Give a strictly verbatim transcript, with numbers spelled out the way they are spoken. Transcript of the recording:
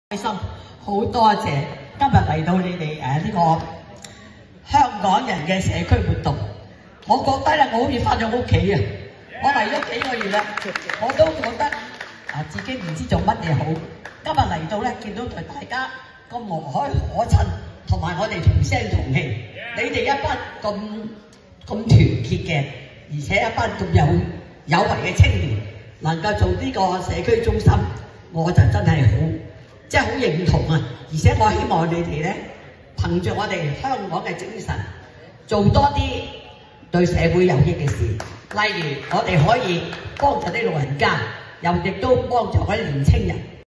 開心，好多謝今日嚟到你哋誒呢個香港人嘅社區活動。我覺得咧，我好似翻咗屋企啊！我嚟咗幾個月啦，我都覺得啊自己唔知做乜嘢好。今日嚟到咧，見到同大家咁和藹可親，同埋我哋同聲同氣，你哋一班咁咁團結嘅，而且一班咁有有為嘅青年，能夠做呢個社區中心，我就真係好。即係好認同啊！而且我希望你哋咧，憑著我哋香港嘅精神，做多啲對社會有益嘅事。例如，我哋可以幫助啲老人家，又亦都幫助嗰啲年青人。